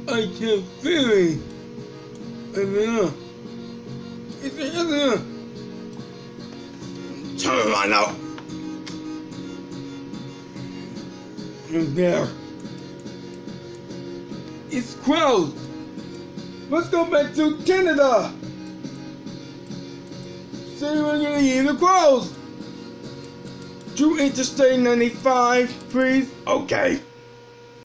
I can feel it. Turn right now. And there. It's closed. Let's go back to Canada. Say we're gonna use the closed. To Interstate 95, please. Okay.